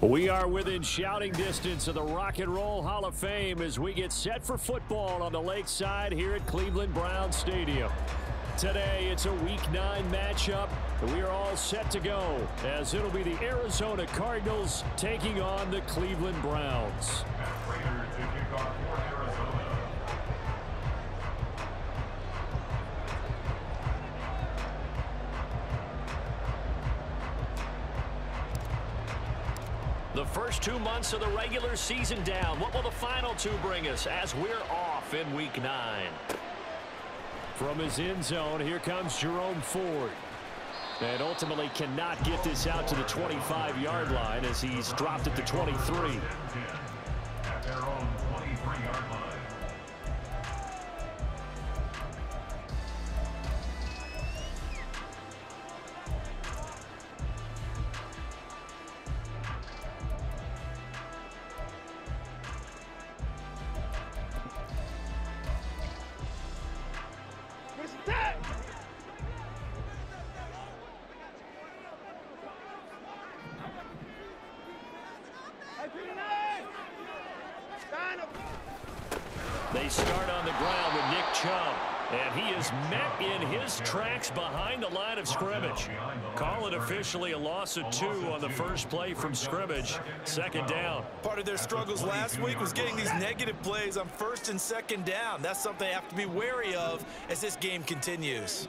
We are within shouting distance of the Rock and Roll Hall of Fame as we get set for football on the lakeside here at Cleveland Browns Stadium. Today, it's a Week 9 matchup, and we are all set to go as it'll be the Arizona Cardinals taking on the Cleveland Browns. The first 2 months of the regular season down. What will the final 2 bring us as we're off in Week 9? From his end zone, here comes Jerome Ford. And ultimately cannot get this out to the 25-yard line as he's dropped at the 23. At their own 23-yard line. They start on the ground with Nick Chubb, and he is met in his tracks behind the line of scrimmage. Call it officially a loss of 2 on the first play from scrimmage. Second down. Part of their struggles last week was getting these negative plays on first and second down. That's something they have to be wary of as this game continues.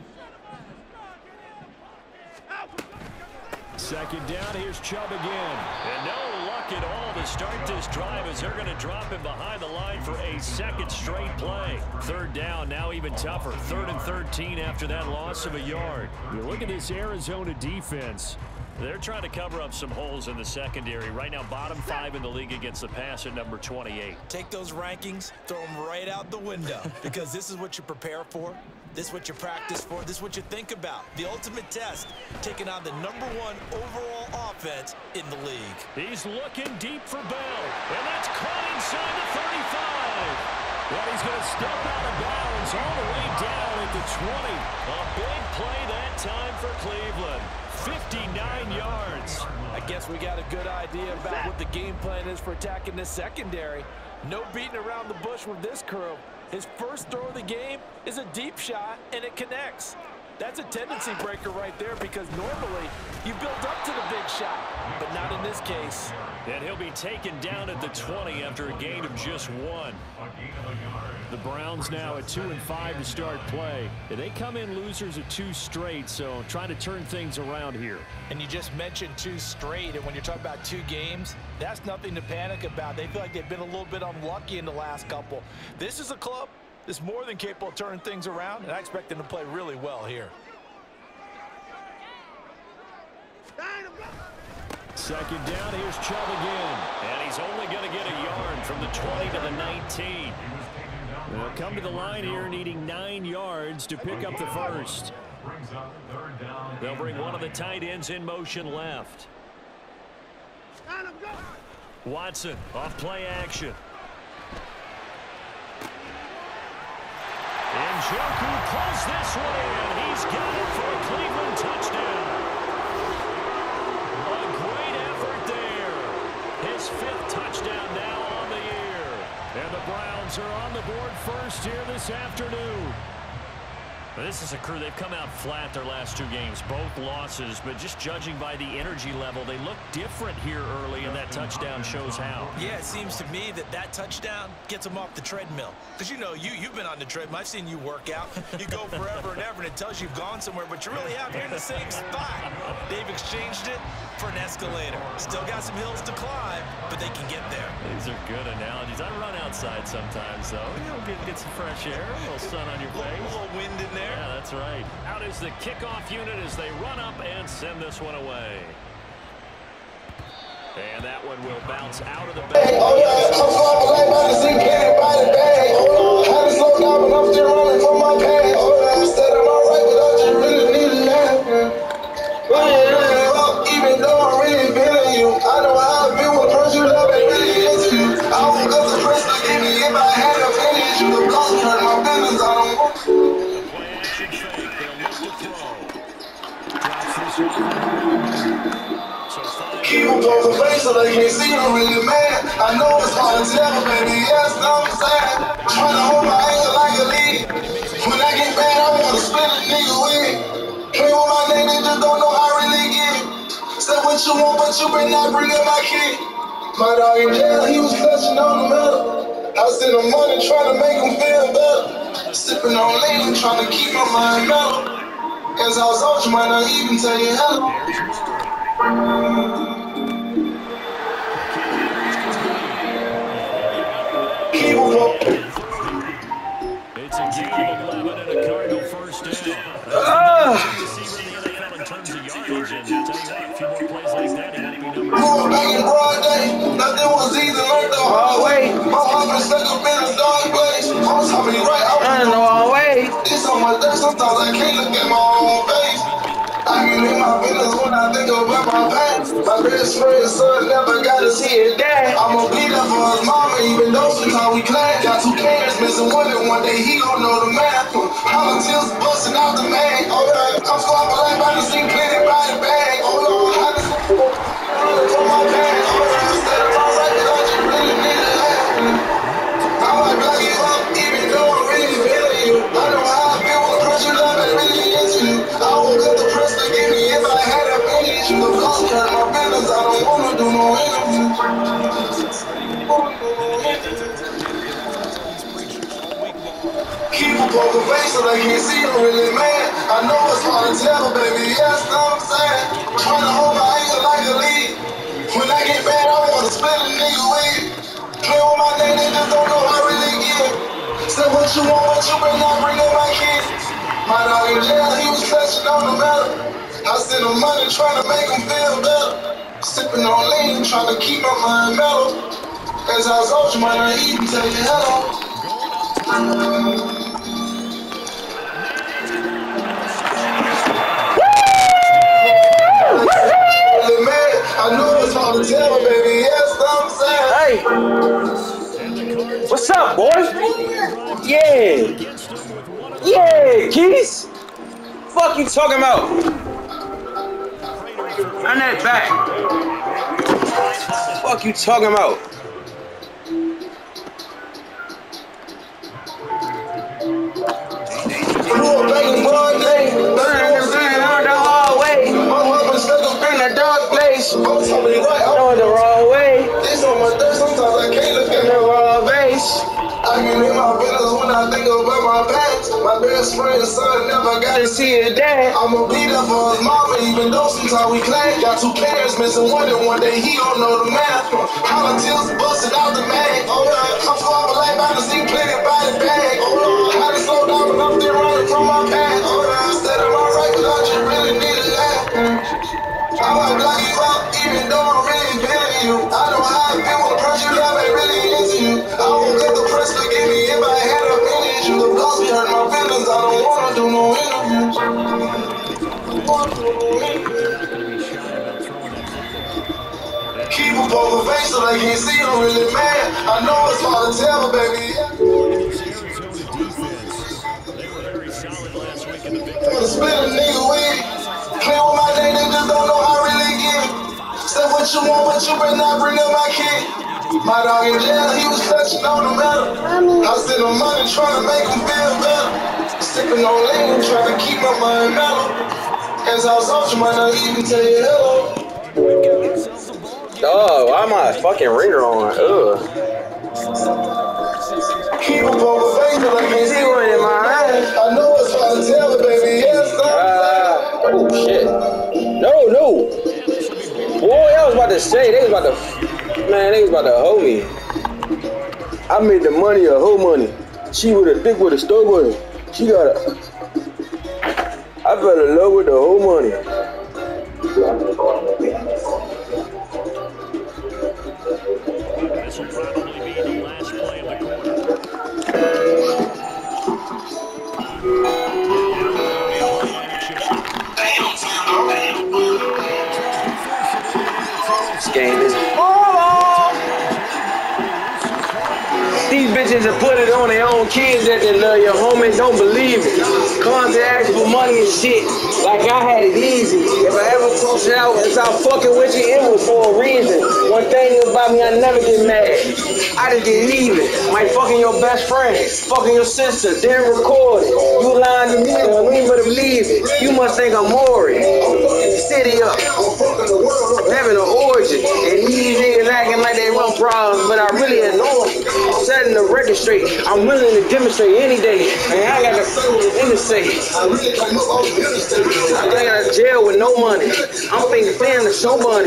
Second down, here's Chubb again. And no luck at all to start this drive as they're going to drop him behind the line for a second straight play. Third down, now even tougher. 3rd and 13 after that loss of a yard. You look at this Arizona defense. They're trying to cover up some holes in the secondary. Right now, bottom 5 in the league against the pass at number 28. Take those rankings, throw them right out the window because this is what you prepare for. This is what you practice for. This is what you think about. The ultimate test, taking on the #1 overall offense in the league. He's looking deep for Bell, and that's caught inside the 35. Well, he's going to step out of bounds all the way down at the 20. A big play that time for Cleveland. 59 yards. I guess we got a good idea about what the game plan is for attacking this secondary. No beating around the bush with this crew. His first throw of the game is a deep shot, and it connects. That's a tendency breaker right there because normally you build up to the big shot, but not in this case. And he'll be taken down at the 20 after a gain of just 1. The Browns now at 2-5 to start play. They come in losers of 2 straight, so trying to turn things around here. And you just mentioned 2 straight, and when you're talking about 2 games, that's nothing to panic about. They feel like they've been a little bit unlucky in the last couple. This is a club that's more than capable of turning things around, and I expect them to play really well here. Second down, here's Chubb again. And he's only going to get a yard from the 20 to the 19. They'll come to the line here needing 9 yards to pick up the first. They'll bring one of the tight ends in motion left. Watson off play action. Njoku pulls this one in. He's got it for a Cleveland touchdown. A great effort there. His 5th touchdown now on the year. And the Browns are on the board first here this afternoon. This is a crew, they've come out flat their last 2 games, both losses, but just judging by the energy level, they look different here early, and that touchdown shows how. Yeah, it seems to me that touchdown gets them off the treadmill. Because, you know, you've been on the treadmill. I've seen you work out. You go forever and ever, and it tells you you've gone somewhere, but you're really out here in the same spot. They've exchanged it for an escalator. Still got some hills to climb, but they can get there. These are good analogies. I run outside sometimes, though. You know, get some fresh air, a little sun on your face. A little wind in there. Yeah, that's right. Out is the kickoff unit as they run up and send this one away. And that one will bounce out of the back. Oh yeah, I'm flying like Madison, get it by the bag. Had to slow down, but I'm still running for my pants. Oh yeah, I said I'm alright, but I just really need a nap. But it really up, even though I'm really feeling you. I know how I feel when first you love and really into you. I woke up the first to give me in my hand, I'm finished. You the boss, turn my business, I don't want you. Play action fake, they'll look to throw. Drops this one. So 5 Keep poker face so they can't see I'm really mad. I know it's hard to tell, but baby, yes, I'm sad. Trying to hold my anger like a lead. When I get mad, I wanna split a nigga with. Play with my name, they just don't know how I really get it. Say what you want, but you better not bring up my kid. My dog in jail, he was clutching on the metal. I sent him money trying to make him feel better. Sipping on lean, trying to keep my mind mellow. As I was out, you might not even tell you hello. Keep him. It's a game of 11 and a Cardinal first down. In terms of yardage, and tell you what, a few more plays like that, he might be number 2. Moving back in broad day, nothing was easy, learned the hard way. My heart been stuck up in a dark place. I was talking right, I was the wrong way. It's on my dirt, sometimes I can't look at my own face. I can in my business when I think about my past. My best friend's son never got to see his dad. I'ma be there for his mama, even though sometimes we clash. Got 2 parents missing one, and one day he gon' know the math. Politics busting out the mag. Alright, I'm squabbling like I done seen plenty by the bag. Hold on, I just from my pants. Alright, instead of my right, I just really need to laugh. I might block you up, even though I'm really feeling you. I know how I feel when I you love and really into you. I won't cut the press to give me if I had a finish. You the boss, hurt my feelings. I don't wanna do no interview. Keep a poker face so they can't see I'm really mad. I know it's hard to tell, but baby, yes, I'm sad. Trying to hold my anger like a lead. When I get mad, I wanna split a nigga with. Play with my name, they just don't know how I really get it. Say what you want, but you better not bring up my kid. My dog in jail, he was clutching on the metal. I sent him money trying to make him feel better. Sipping on lean, trying to keep my mind mellow. As I was out, you might not even tell you hello. I know it's hard to tell, baby, yes, I'm sad. Hey, what's up, boy? Yeah, yeah, Keys. Fuck you talking about? Run that back. Fuck you talking about? Going the wrong way. This on my dirt, sometimes I can't look at the wrong face. I can in my business when I think about my past. My best friend's son never got to see his dad. I'ma be there for his mama, even though sometimes we clash. Got 2 parents missing one, and one day he gon' know the math. Politics busting out the mag. Alright, I'm squabbling like I done seen plenty by the bag. Alright, I just slow down, but I'm still running from my past. Alright, instead of my right, but I just really need to laugh. I might block you up, even though I'm really feeling you. I know how I feel when the person you love ain't really into you. I won't let the press forgive me if I had a finish. You the boss, you hurt my feelings. I don't wanna do no interviews. Keep a poker face so they can't see I'm really mad. I know it's hard to tell, but baby, wanna split a nigga with. Play with my name, they just don't know how I really get it. Say what you want, but you better not bring up my kid. My dog in jail, he was clutching on the metal. I sent him money trying to make him feel better. Sipping on lean, trying to keep my mind mellow. As I was out, you might not even tell you hello. Oh, why am I fucking ringer on? Ugh. Keep a poker face, but I can't see one in my eyes. I know it's hard to tell, but baby, yes, oh shit. No. Boy, I was about to say, they was about to hold me. I made the money a whole money. She with a dick with a stove button. She got a. I fell in love with the whole money. This will probably be the last play of the quarter. This game is these bitches that put it on their own kids that they love your homies don't believe it. Cons ask for money and shit. Like I had it easy. If I ever crossed it out and start fucking with you, it was for a reason. One thing about me, I never get mad. I just get even. Might fucking your best friend, fucking your sister, then record it. You lying to me, don't even believe it. You must think I'm Maury. City up. Having an origin. And these niggas acting like they run problems, but I really annoy them. Setting the record straight. I'm willing to demonstrate any day. And I got to say. I got a jail with no money. I'm thinking damn to show money.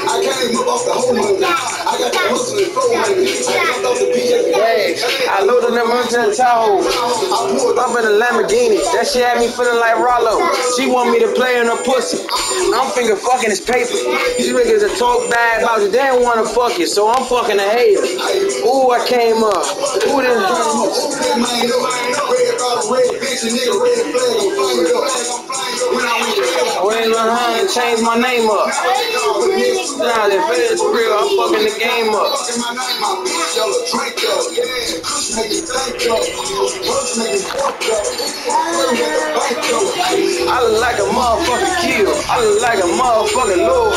I loaded them up to the Tahoe. Up in a Lamborghini. That shit had me feeling like Rollo. She want me to play in her pussy. I'm thinking fucking his paper. These niggas that talk bad about you, they don't want to fuck you, so I'm fucking a hater. Ooh, I came up. Ooh, this. I went behind and changed my name up. Nah, the feds real, I'm fucking the game up. I look like a motherfucking kill. I look like a motherfucking lord.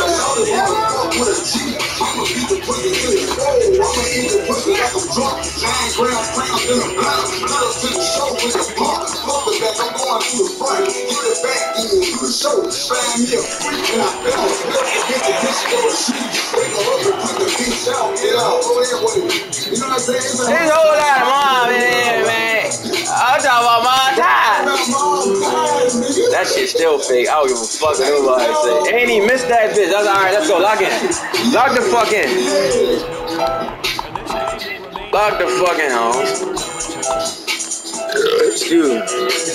There's a whole lot of mom in here, man. I'm talking about my time. That shit still fake. I don't give a fuck what nobody say. Ain't he missed that bitch. That's alright, let's go. Lock in. Lock the fuck in. Lock the fuck in, home. Excuse me.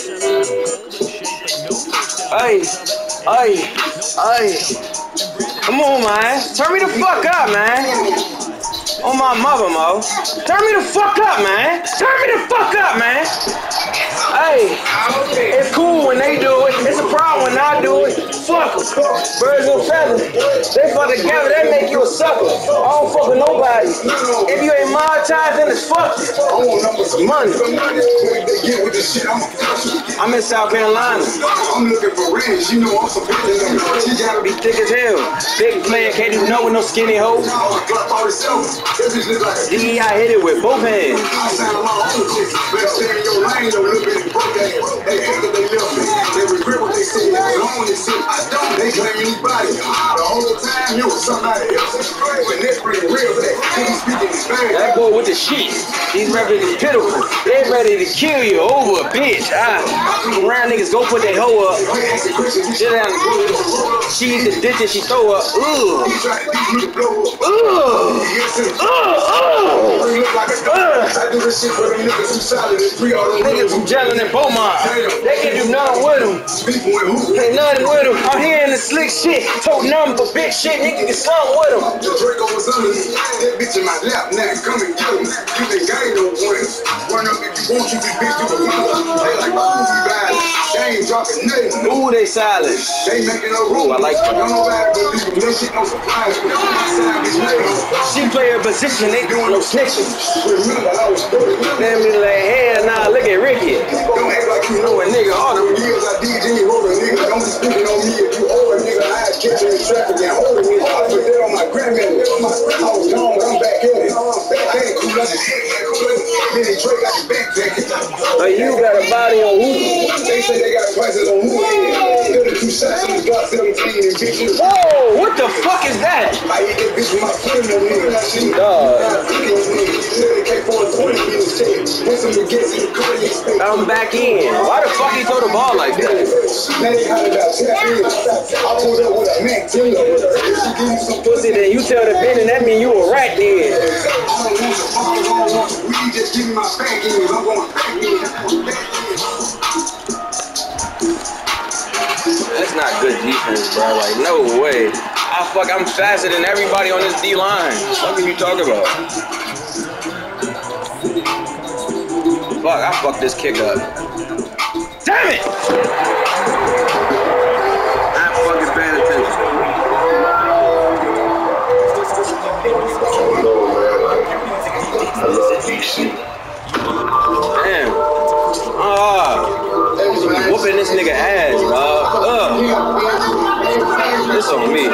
Hey. Come on, man. Turn me the fuck up, man. On my mother, Mo. Turn me the fuck up, man. Turn me the fuck up, man. Hey, it's cool when they do it. It's a problem when I do it. Fuck them. Birds and feathers. They fuck together, they make you a sucker. I don't fuck with nobody. If you ain't monetized, then it's fuck you. I want numbers of money. I'm in South Carolina. I'm looking for rings. You know I'm some bitch. She gotta be thick as hell. Big player, can't even know with no skinny hoe. DEI hit it with both hands. They claim anybody. The whole time you was somebody else. That boy with the shit. These rappers is pitiful. They ready to kill you over a bitch. Around niggas go put that hoe up. Sit down. She eat the ditch and she throw up. Niggas from Jalen and Beaumont. They can do nothing with them. Ain't nothing with them. I'm here in the slick shit. Tote nothing but big shit. Nigga get something with them. That bitch in my lap now. Come and get him. You think I ain't no one. Run up if you want you be bitch. You can they like my movie bad. They ain't dropping nothing. Ooh, they silent. They making a rule. I like that. Don't nobody believe them. That shit no surprise. She play her position. They doing no snitching. Then be like, hell nah, look at Ricky. Don't act like you know a nigga. All them years I DJ roll a nigga. Don't be speaking on me if you owe a nigga. I had catch you in traffic and holding me. I put that on my granddaddy. I was gone, but I'm back at it. You got a body on who? They say they got prices on who? Whoa, what the fuck is that? I hit that bitch with my friend on me. I'm back in. Why the fuck he throw the ball like that? Pussy, then you tell the bitch and that mean you a rat then. That's not good defense, bro. Like, no way. I'm faster than everybody on this D-line. What are you talking about? Fuck, I fucked this kick up. Damn it! I'm fucking paying attention. I love DC. this nigga ass, dog. This on me.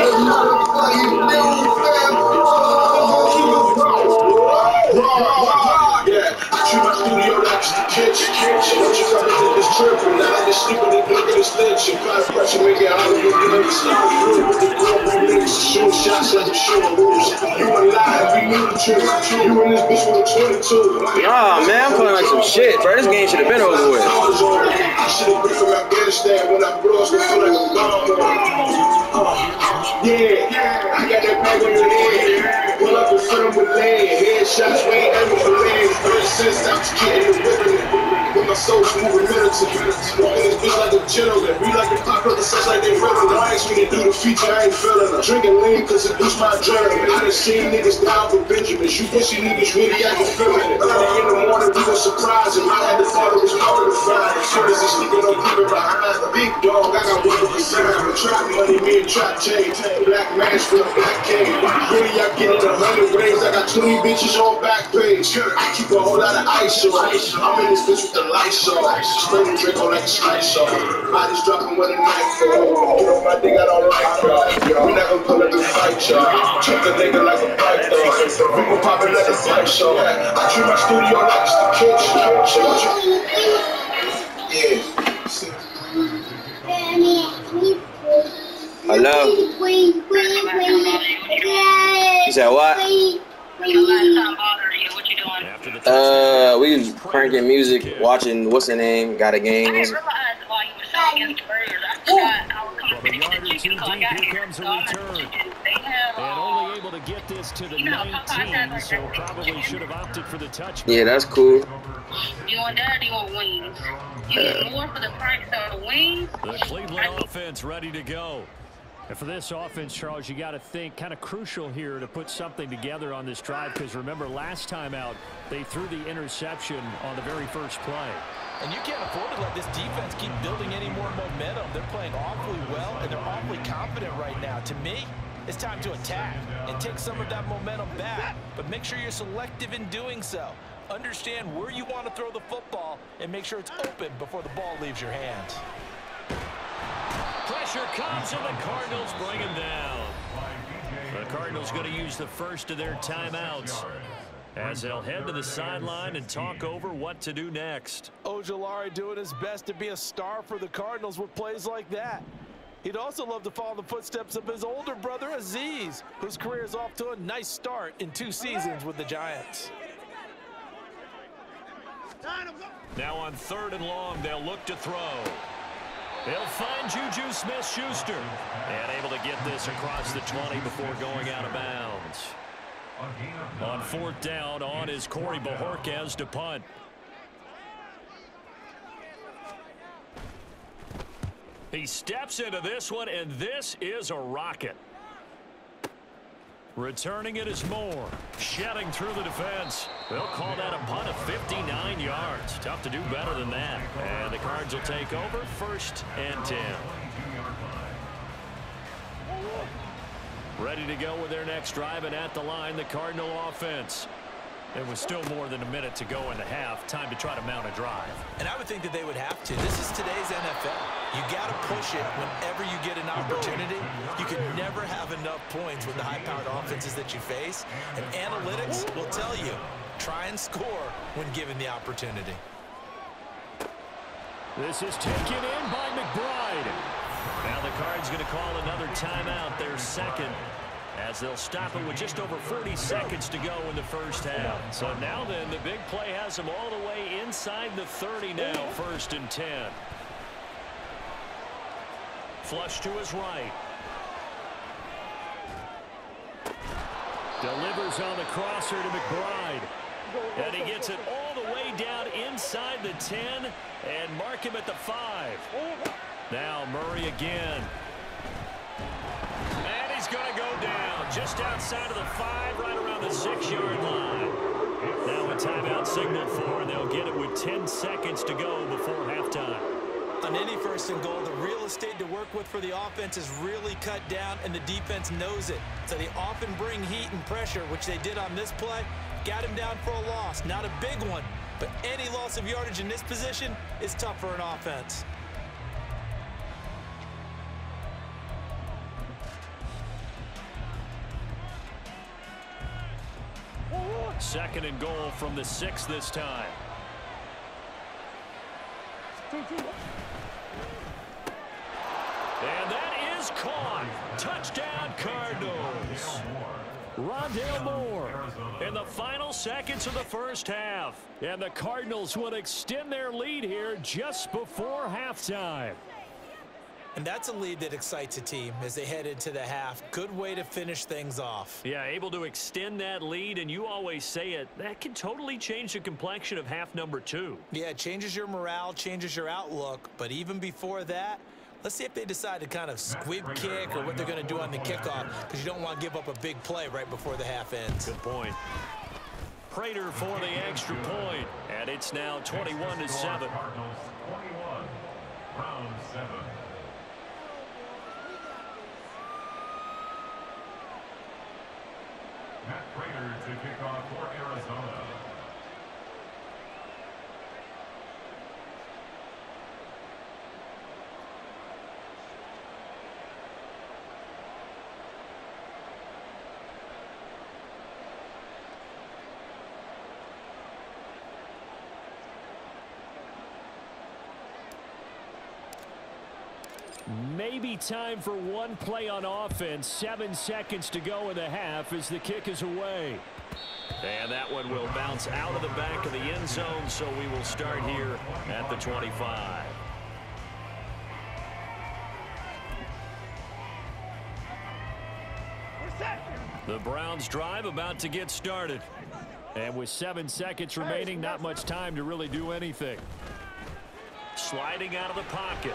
Treat my studio like it's the kitchen. Don't you come into this trip and now this stupid and look at this lynch. Apply pressure, make it out of your blood. Slide through with the glove, remix. Shoot shots like you shoot moves. You alive, we knew the truth. You in this bitch with a 22. Nah, man, I'm feeling like some shit, bro. This game should have been over with. I should have been from Afghanistan when I blow, it's gonna feel like a bomb. Yeah, I got that bag on your head. Pull up in front of with lead. Headshots, we ain't aiming for legs. Ever since I was getting the whipping it. When my soul's moving military. Walking this bitch like a gentleman. We like to pop up the sex like they rolling. Don't ask me to do the feature, I ain't feeling it. Drinking lean cause it boosts my adrenaline. I done seen niggas down for Benjamins. You pussy niggas really acting feminine. Early in the morning, we gon' surprise him. I had to follow his mother to find. As soon as he's sneaking up, keeping behind. Big dog, I got one of the sign. Trap money, me and trap chain. Black mask for the black cave. Really, I get it 100 ways. I got 20 bitches on back page. I keep a whole lot of ice on. I'm in this bitch with the lights on. Spray the drink on like a slice on. Bodies dropping with a knife on. Get on my dick, I don't like y'all. We not gon' pull up and fight y'all. Check the nigga like a fight dog. We gon' pop it like a fight show. I treat my studio like it's the kitchen. Yeah. Hello? You said what? We was cranking music, watching what's the name, got a game. From a yard or two deep, here comes a return. And only able to get this to the 19, so probably should have opted for the touchback. Yeah, that's cool. You want that or do you want wings? You get more for the price of the wings? The Cleveland offense ready to go. And for this offense, Charles, you got to think kind of crucial here to put something together on this drive, because remember last time out they threw the interception on the very first play. And you can't afford to let this defense keep building any more momentum. They're playing awfully well, and they're awfully confident right now. To me, it's time to attack and take some of that momentum back. But make sure you're selective in doing so. Understand where you want to throw the football and make sure it's open before the ball leaves your hands. Pressure comes, and the Cardinals bring him down. The Cardinals going to use the first of their timeouts as they'll head to the sideline and talk over what to do next. Ojulari doing his best to be a star for the Cardinals with plays like that. He'd also love to follow the footsteps of his older brother, Azeez, whose career is off to a nice start in 2 seasons with the Giants. Now on 3rd and long, they'll look to throw. They'll find Juju Smith-Schuster and able to get this across the 20 before going out of bounds. On 4th down, on is Corey Bojorquez to punt. He steps into this one, and this is a rocket. Returning it is Moore. Shedding through the defense. They'll call that a punt of 59 yards. Tough to do better than that. And the Cards will take over 1st and 10. Ready to go with their next drive, and at the line, the Cardinal offense. There was still more than a minute to go in the half. Time to try to mount a drive. And I would think that they would have to. This is today's NFL. You got to push it whenever you get an opportunity. You can never have enough points with the high-powered offenses that you face. And analytics will tell you, try and score when given the opportunity. This is taken in by McBride. Now the Cards going to call another timeout, their second, as they'll stop it with just over 40 seconds to go in the first half. So now then, the big play has them all the way inside the 30 now, 1st and 10. Flush to his right. Delivers on the crosser to McBride. And he gets it all the way down inside the 10 and mark him at the 5. Now Murray again. And he's going to go down just outside of the 5, right around the 6-yard line. Now a timeout signal for, and they'll get it with 10 seconds to go before halftime. On any 1st and goal, the real estate to work with for the offense is really cut down, and the defense knows it. So they often bring heat and pressure, which they did on this play. Got him down for a loss. Not a big one, but any loss of yardage in this position is tough for an offense. 2nd and goal from the 6 this time. And that is caught. Touchdown, Cardinals. Rondale Moore in the final seconds of the first half. And the Cardinals will extend their lead here just before halftime. And that's a lead that excites a team as they head into the half. Good way to finish things off. Yeah, able to extend that lead, and you always say it, that can totally change the complexion of half number 2. Yeah, it changes your morale, changes your outlook. But even before that, let's see if they decide to kind of squib kick or what they're going to do on the kickoff, because you don't want to give up a big play right before the half ends. Good point. Prater for the extra point, and it's now 21-7. Cardinals 21, round 7. Matt Prater to kick off for Arizona. Maybe time for one play on offense. 7 seconds to go in the half as the kick is away. And that one will bounce out of the back of the end zone, so we will start here at the 25. The Browns drive about to get started. And with 7 seconds remaining, not much time to really do anything. Sliding out of the pocket.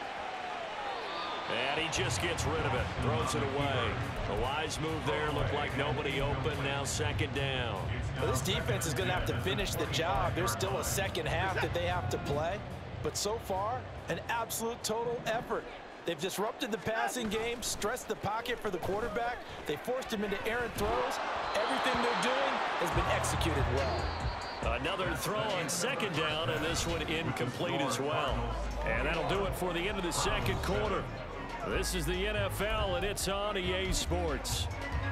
And he just gets rid of it, throws it away. A wise move there, looked like nobody open, now 2nd down. Well, this defense is going to have to finish the job. There's still a second half that they have to play. But so far, an absolute total effort. They've disrupted the passing game, stressed the pocket for the quarterback. They forced him into errant throws. Everything they're doing has been executed well. Another throw on 2nd down, and this one incomplete as well. And that'll do it for the end of the 2nd quarter. This is the NFL, and it's on EA Sports.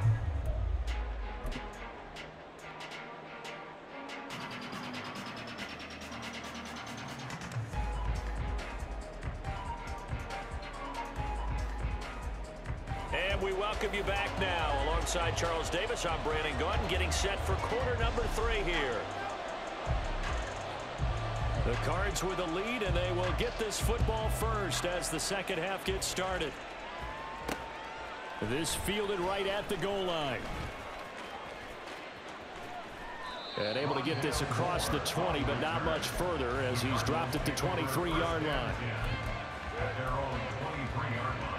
And we welcome you back now. Alongside Charles Davis, I'm Brandon Gunn, getting set for quarter number 3 here. The Cards with a lead, and they will get this football first as the 2nd half gets started. This fielded right at the goal line. And able to get this across the 20, but not much further as he's dropped at the 23-yard line. At their own 23-yard line.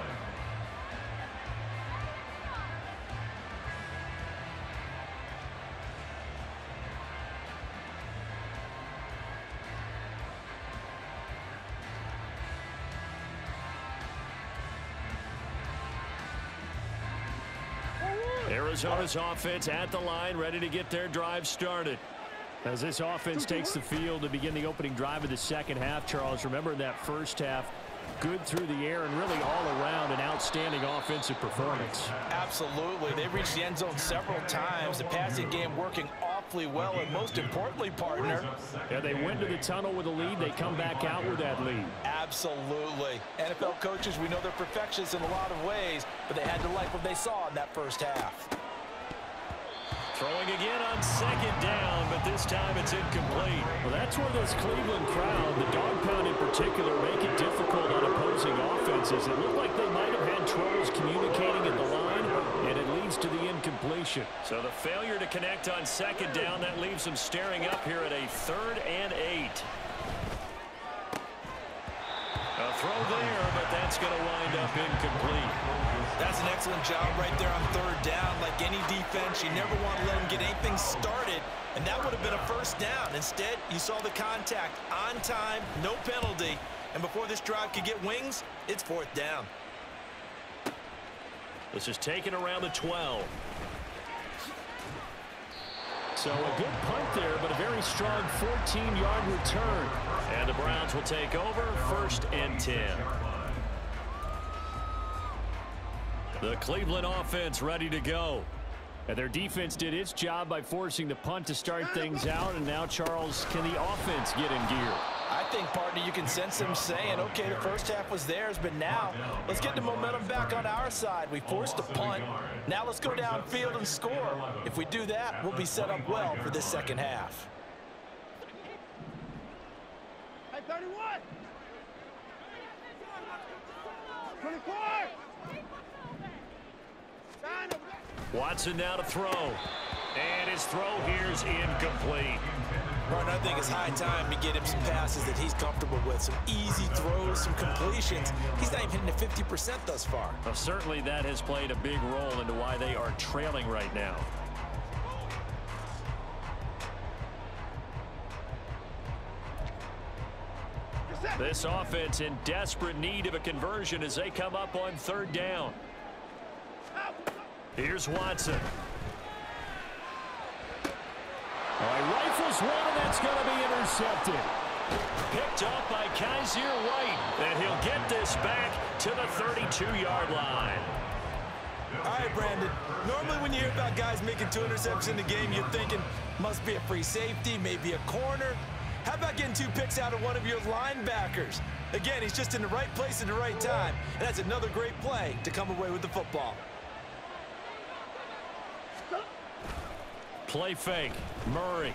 Arizona's offense at the line, ready to get their drive started. As this offense takes the field to begin the opening drive of the 2nd half, Charles, remember that first half, good through the air and really all around an outstanding offensive performance. Absolutely. They reached the end zone several times. The passing game working awfully well, and most importantly, partner. Yeah, they went to the tunnel with a lead. They come back out with that lead. Absolutely. NFL coaches, we know they're perfectionists in a lot of ways, but they had to like what they saw in that first half. Throwing again on 2nd down, but this time it's incomplete. Well, that's where this Cleveland crowd, the dog pound in particular, make it difficult on opposing offenses. It looked like they might have had troubles communicating at the line, and it leads to the incompletion. So the failure to connect on 2nd down, that leaves them staring up here at a 3rd and 8. A throw there, but that's going to wind up incomplete. That's an excellent job right there on 3rd down. Like any defense, you never want to let them get anything started, and that would have been a 1st down. Instead, you saw the contact on time, no penalty, and before this drive could get wings, it's 4th down. This is taken around the 12. So a good punt there, but a very strong 14-yard return. And the Browns will take over, 1st and 10. The Cleveland offense ready to go. And their defense did its job by forcing the punt to start things out. And now, Charles, can the offense get in gear? I think, partner, you can sense them saying, okay, the first half was theirs, but now let's get the momentum back on our side. We forced a punt. Now let's go downfield and score. If we do that, we'll be set up well for this second half. Hey, 31! 24! Watson now to throw. And his throw here is incomplete. Martin, I think it's high time to get him some passes that he's comfortable with. Some easy throws, some completions. He's not even hitting the 50% thus far. Well, certainly that has played a big role into why they are trailing right now. This offense in desperate need of a conversion as they come up on third down. Here's Watson. He rifles one, and that's going to be intercepted. Picked up by Kaiser White, and he'll get this back to the 32-yard line. All right, Brandon. Normally when you hear about guys making 2 interceptions in the game, you're thinking must be a free safety, maybe a corner. How about getting 2 picks out of one of your linebackers? Again, he's just in the right place at the right time, and that's another great play to come away with the football. Play fake. Murray.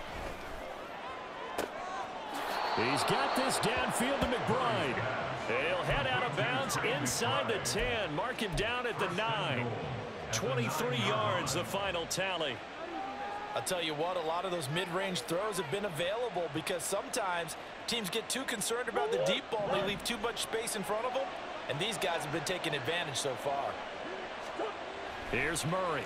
He's got this downfield to McBride. He'll head out of bounds inside the 10. Mark him down at the 9. 23 yards, the final tally. I'll tell you what, a lot of those mid-range throws have been available because sometimes teams get too concerned about the deep ball. They leave too much space in front of them, and these guys have been taking advantage so far. Here's Murray.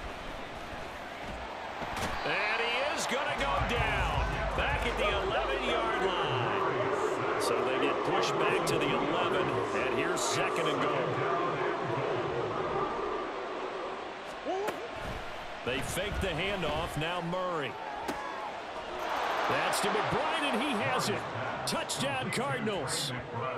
And he is going to go down back at the 11-yard line. So they get pushed back to the 11, and here's 2nd and goal. They fake the handoff. Now Murray. That's to McBride, and he has it. Touchdown, Cardinals.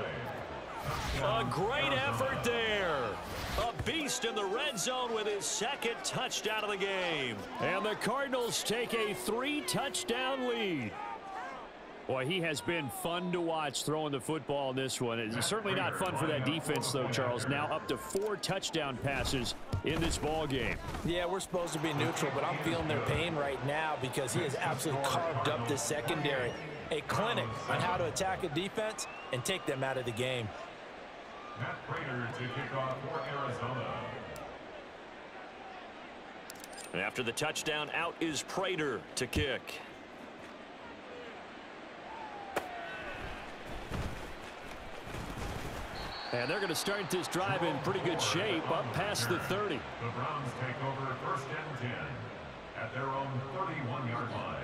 A great effort there. A beast in the red zone with his 2nd touchdown of the game. And the Cardinals take a 3-touchdown lead. Boy, he has been fun to watch throwing the football in this one. It's certainly not fun for that defense, though, Charles. Now up to 4 touchdown passes in this ball game. Yeah, we're supposed to be neutral, but I'm feeling their pain right now because he has absolutely carved up this secondary. A clinic on how to attack a defense and take them out of the game. Matt Prater to kick off for Arizona. And after the touchdown, out is Prater to kick. And they're going to start this drive in pretty good shape, up past the 30. The Browns take over 1st and 10 at their own 31-yard line.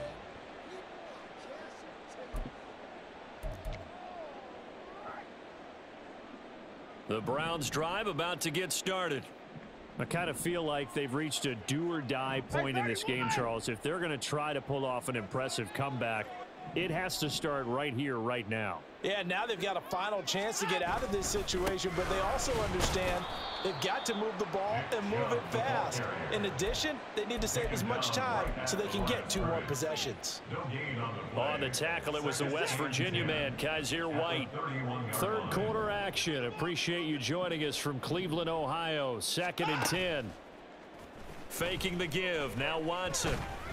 The Browns drive about to get started. I kind of feel like they've reached a do-or-die point in this game, Charles. If they're going to try to pull off an impressive comeback, it has to start right here, right now. Yeah, now they've got a final chance to get out of this situation, but they also understand they've got to move the ball and move it fast. In addition, they need to save as much time so they can get 2 more possessions. On the tackle, it was the West Virginia man, Kaiser White. 3rd quarter action. Appreciate you joining us from Cleveland, Ohio. 2nd and 10. Faking the give. Now Watson.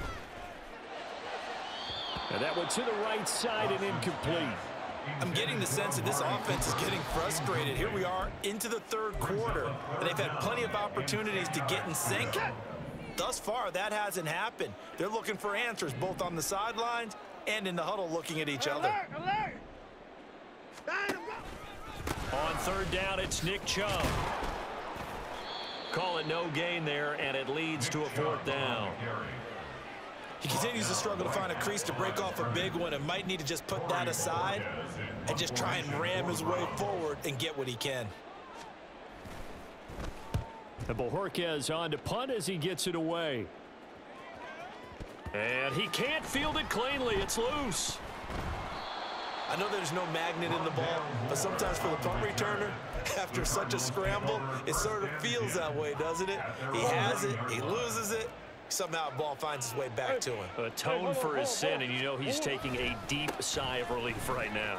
And that one to the right side and incomplete. I'm getting the sense that this offense is getting frustrated. Here we are into the 3rd quarter, and they've had plenty of opportunities to get in sync. Thus far, that hasn't happened. They're looking for answers both on the sidelines and in the huddle looking at each other. On 3rd down, it's Nick Chubb. Call it no gain there, and it leads to a 4th down. He continues to struggle to find a crease to break off a big one and might need to just put that aside and just try and ram his way forward and get what he can. And Bojorquez on to punt as he gets it away. And he can't field it cleanly. It's loose. I know there's no magnet in the ball, but sometimes for the punt returner, after such a scramble, it sort of feels that way, doesn't it? He has it, he loses it, somehow the ball finds its way back to him. Atone for his sin, and you know he's taking a deep sigh of relief right now.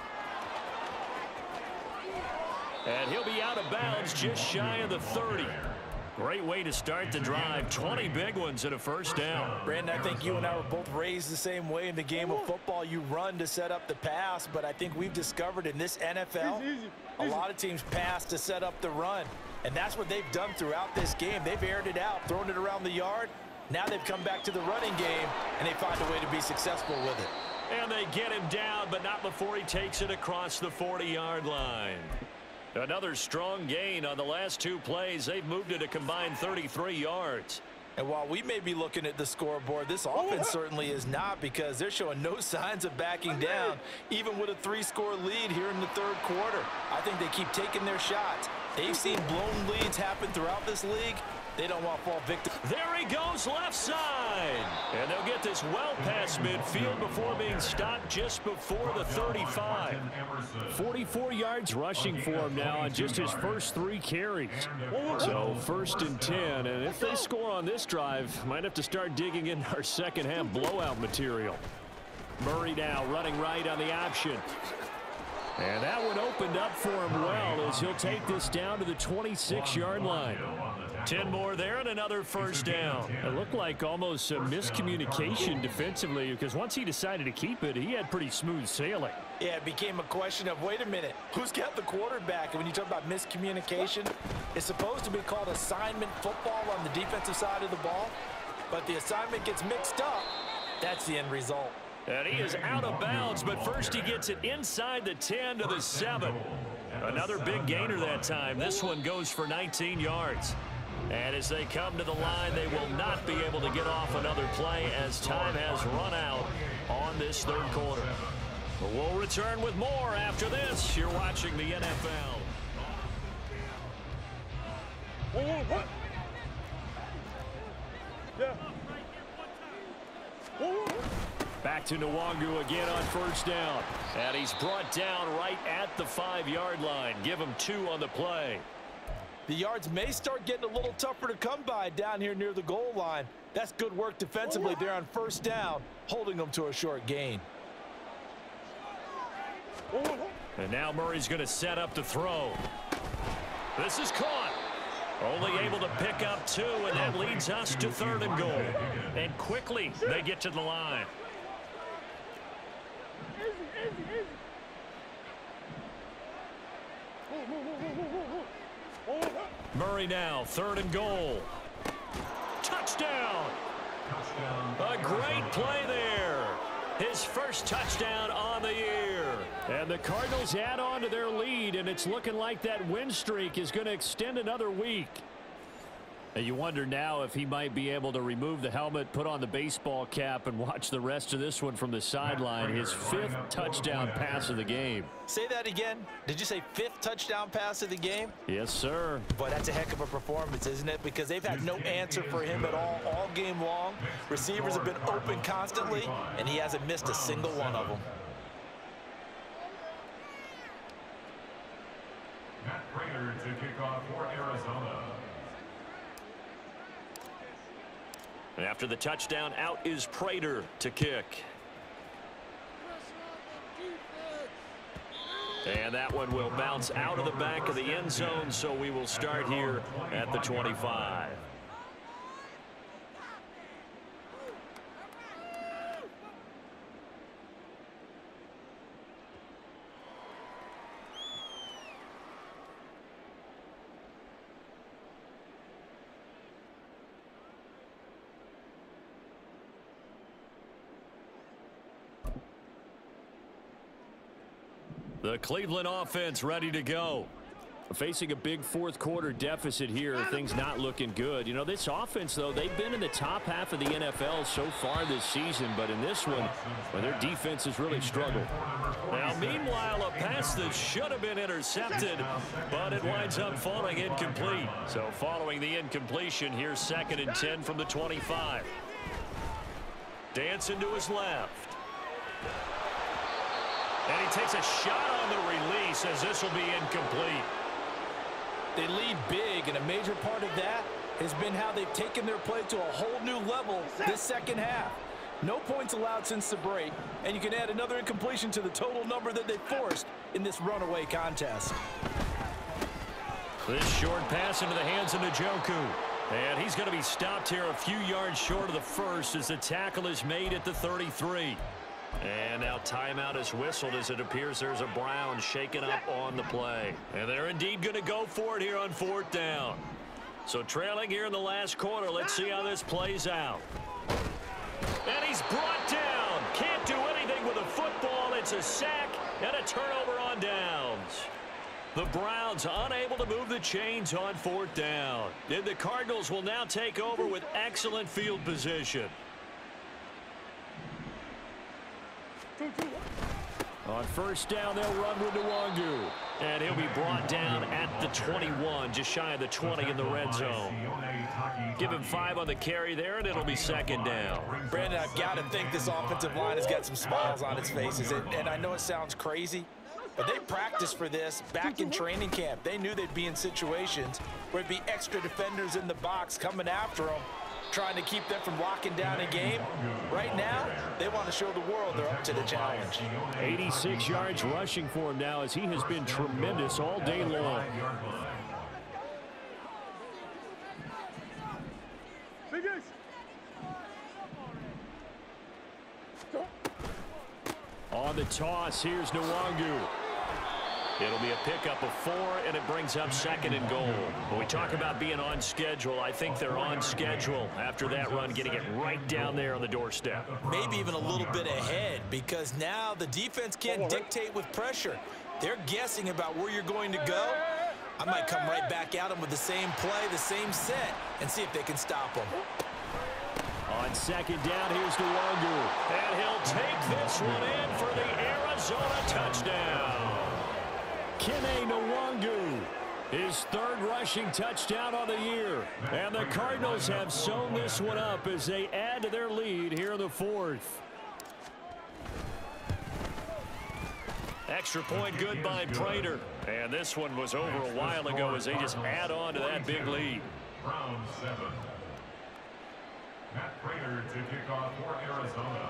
And he'll be out of bounds just shy of the 30. Great way to start the drive. 20 big ones and a first down. Brandon, I think you and I were both raised the same way in the game of football. You run to set up the pass, but I think we've discovered in this NFL, a lot of teams pass to set up the run. And that's what they've done throughout this game. They've aired it out, thrown it around the yard. Now they've come back to the running game, and they find a way to be successful with it. And they get him down, but not before he takes it across the 40-yard line. Another strong gain on the last two plays. They've moved it a combined 33 yards. And while we may be looking at the scoreboard, this offense certainly is not, because they're showing no signs of backing down, even with a 3-score lead here in the third quarter. I think they keep taking their shots. They've seen blown leads happen throughout this league. They don't want to fall victim. There he goes left side. And they'll get this well past midfield before being stopped just before the 35. 44 yards rushing for him now on just his first 3 carries. So 1st and 10. And if they score on this drive, might have to start digging in our second half blowout material. Murray now running right on the option. And that one opened up for him well as he'll take this down to the 26-yard line. 10 more there and another first down. It looked like almost a miscommunication defensively, because once he decided to keep it, he had pretty smooth sailing. Yeah, it became a question of, wait a minute, who's got the quarterback? And when you talk about miscommunication, it's supposed to be called assignment football on the defensive side of the ball. But the assignment gets mixed up. That's the end result. And he is out of bounds, but first he gets it inside the 10 to the 7. Another big gainer that time. This one goes for 19 yards. And as they come to the line, they will not be able to get off another play as time has run out on this third quarter. We'll return with more after this. You're watching the NFL. Back to Nwangu again on first down. And he's brought down right at the 5-yard line. Give him 2 on the play. The yards may start getting a little tougher to come by down here near the goal line. That's good work defensively there on first down, holding them to a short gain. And now Murray's going to set up to throw. This is caught. Only able to pick up 2, and that leads us to 3rd and goal. And quickly they get to the line. Murray now, 3rd and goal. Touchdown! A great play there. His first touchdown on the year. And the Cardinals add on to their lead, and it's looking like that win streak is going to extend another week. And you wonder now if he might be able to remove the helmet, put on the baseball cap, and watch the rest of this one from the sideline. His 5th touchdown pass of the game. Say that again. Did you say 5th touchdown pass of the game? Yes, sir. Boy, that's a heck of a performance, isn't it? Because they've had no answer for him at all game long. Receivers have been open constantly, and he hasn't missed a single one of them. Matt Prater to kick off for Arizona. And after the touchdown, out is Prater to kick. And that one will bounce out of the back of the end zone, so we will start here at the 25. The Cleveland offense ready to go. Facing a big fourth quarter deficit here, things not looking good. You know, this offense, though, they've been in the top half of the NFL so far this season, but in this one, well, their defense has really struggled. Now, meanwhile, a pass that should have been intercepted, but it winds up falling incomplete. So following the incompletion, here's 2nd and 10 from the 25. Dancing to his left. And he takes a shot on the release as this will be incomplete. They lead big, and a major part of that has been how they've taken their play to a whole new level this second half. No points allowed since the break, and you can add another incompletion to the total number that they forced in this runaway contest. This short pass into the hands of Njoku. And he's going to be stopped here a few yards short of the first as the tackle is made at the 33. And now timeout is whistled as it appears there's a Brown shaken up on the play. And they're indeed going to go for it here on 4th down. So trailing here in the last quarter, let's see how this plays out. And he's brought down. Can't do anything with a football. It's a sack and a turnover on downs. The Browns unable to move the chains on 4th down. And the Cardinals will now take over with excellent field position. On 1st down, they'll run with Nwangu. And he'll be brought down at the 21, just shy of the 20 in the red zone. Give him 5 on the carry there, and it'll be 2nd down. Brandon, I've got to think this offensive line has got some smiles on its faces. And I know it sounds crazy, but they practiced for this back in training camp. They knew they'd be in situations where it'd be extra defenders in the box coming after them, trying to keep them from locking down a game. Right now, they want to show the world they're up to the challenge. 86 yards rushing for him now as he has been tremendous all day long. On the toss, here's Nwangu. It'll be a pickup of 4, and it brings up 2nd and goal. When we talk about being on schedule, I think they're on schedule after that run, getting it right down there on the doorstep. Maybe even a little bit ahead, because now the defense can't dictate with pressure. They're guessing about where you're going to go. I might come right back at them with the same play, the same set, and see if they can stop them. On 2nd down, here's Nwangu. And he'll take this one in for the Arizona touchdown. Kene Nwangu, his 3rd rushing touchdown on the year. And the Cardinals have sewn this one up as they add to their lead here in the 4th. Extra point good by Prater. And this one was over a while ago as they just add on to that big lead. Round 7. Matt Prater to kick off for Arizona.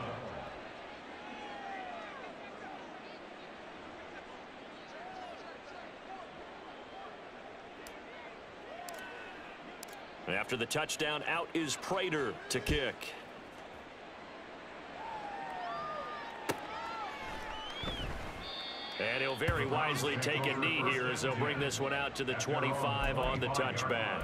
After the touchdown, out is Prater to kick. And he'll very wisely take a knee here as they'll bring this one out to the 25 on the touchback.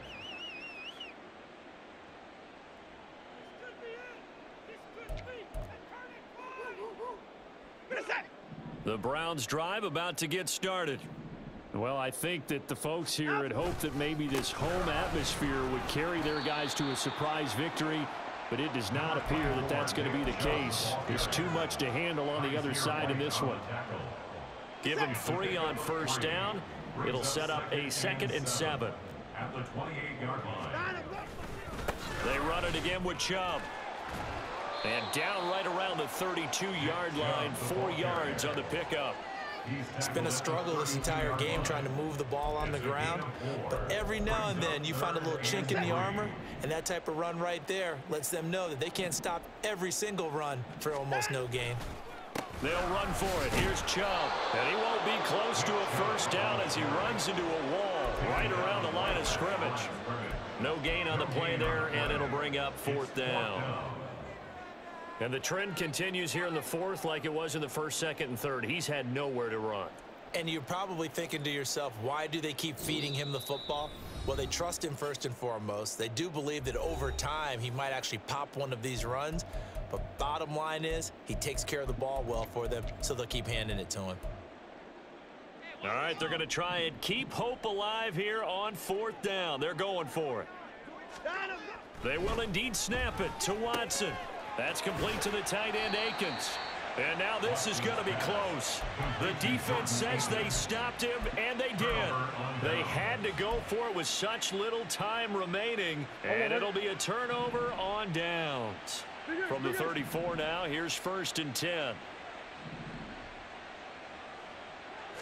The Browns drive about to get started. Well, I think that the folks here had hoped that maybe this home atmosphere would carry their guys to a surprise victory, but it does not appear that that's going to be the case. There's too much to handle on the other side in this one. Give them 3 on 1st down. It'll set up a 2nd and 7. At the 28-yard line. They run it again with Chubb. And down right around the 32-yard line, 4 yards on the pickup. It's been a struggle this entire game trying to move the ball on the ground. But every now and then you find a little chink in the armor, and that type of run right there lets them know that they can't stop every single run for almost no gain. They'll run for it. Here's Chubb. And he won't be close to a 1st down as he runs into a wall right around the line of scrimmage. No gain on the play there, and it'll bring up 4th down. And the trend continues here in the 4th like it was in the 1st, 2nd, and 3rd. He's had nowhere to run. And you're probably thinking to yourself, why do they keep feeding him the football? Well, they trust him first and foremost. They do believe that over time he might actually pop one of these runs. But bottom line is he takes care of the ball well for them, so they'll keep handing it to him. All right, they're going to try and keep hope alive here on 4th down. They're going for it. They will indeed snap it to Watson. That's complete to the tight end, Akins. And now this is going to be close. The defense says they stopped him, and they did. They had to go for it with such little time remaining, and it'll be a turnover on downs. From the 34 now, here's 1st and 10.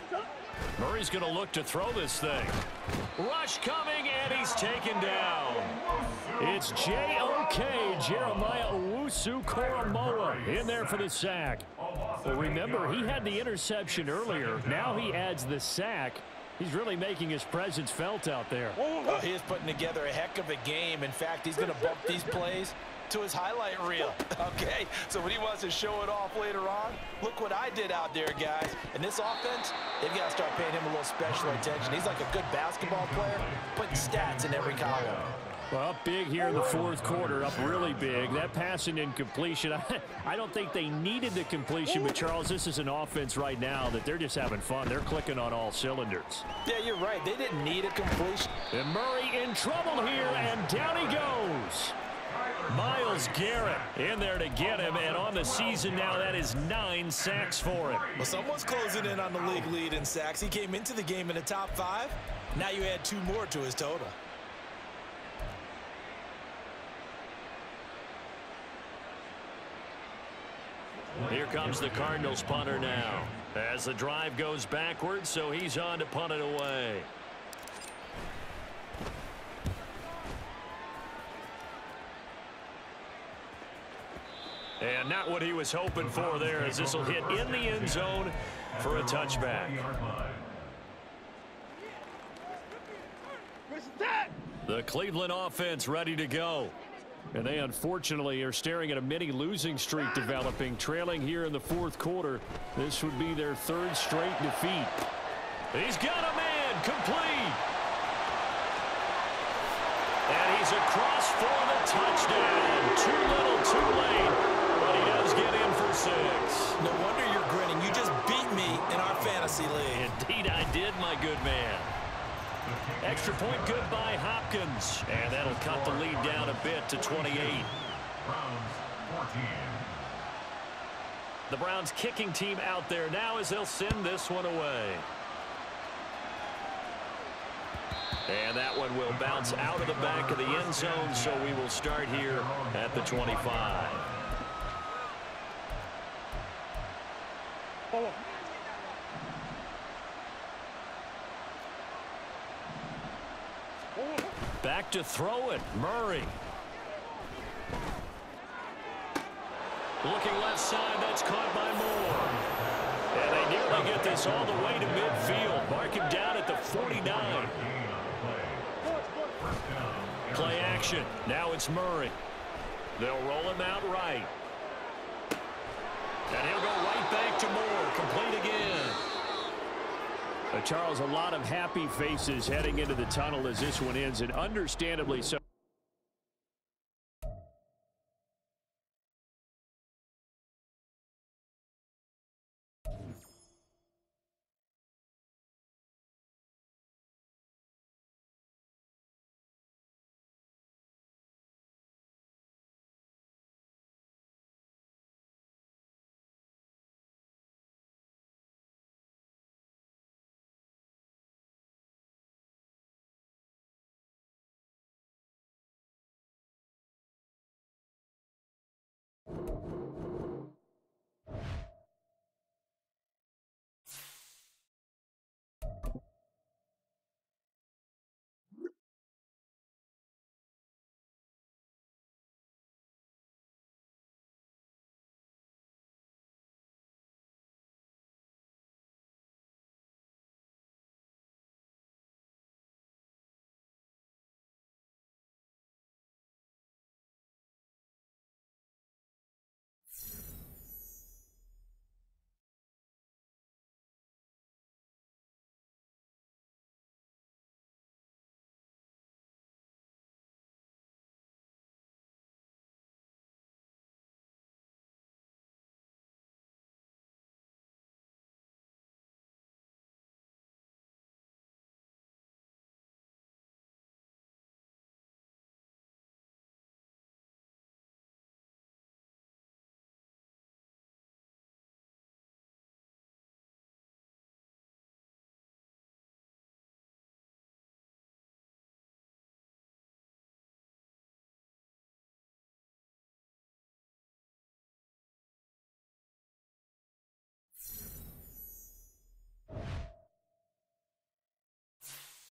Murray's going to look to throw this thing. Rush coming, and he's taken down. It's J.O.K. Jeremiah Owusu-Koramoah in there for the sack. Well, remember, he had the interception earlier. Now he adds the sack. He's really making his presence felt out there. Oh, he is putting together a heck of a game. In fact, he's going to bump these plays to his highlight reel. Okay, so when he wants to show it off later on, look what I did out there, guys. And this offense, they've got to start paying him a little special attention. He's like a good basketball player, putting stats in every column. Well, up big here in the fourth quarter, up really big. That passing incompletion, I don't think they needed the completion, but Charles, this is an offense right now that they're just having fun. They're clicking on all cylinders. Yeah, you're right. They didn't need a completion. And Murray in trouble here, and down he goes. Myles Garrett in there to get him, and on the season now, that is 9 sacks for him. Well, someone's closing in on the league lead in sacks. He came into the game in the top 5. Now you add 2 more to his total. Here comes the Cardinals punter now. As the drive goes backwards, so he's on to punt it away. And not what he was hoping for there, as this will hit in the end zone for a touchback. The Cleveland offense ready to go. And they unfortunately are staring at a mini losing streak developing, trailing here in the fourth quarter. This would be their 3rd straight defeat. He's got a man complete. And he's across for the touchdown. Too little, too late. But he does get in for 6. No wonder you're grinning. You just beat me in our fantasy league. Indeed I did, my good man. Extra point good by Hopkins. And that'll cut the lead down a bit to 28. Browns 14. The Browns kicking team out there now as they'll send this one away. And that one will bounce out of the back of the end zone, so we will start here at the 25. Back to throw it, Murray. Looking left side, that's caught by Moore. And they nearly get this all the way to midfield. Mark him down at the 49. Play action. Now it's Murray. They'll roll him out right. And he'll go right back to Moore. Complete again. Charles, a lot of happy faces heading into the tunnel as this one ends, and understandably so.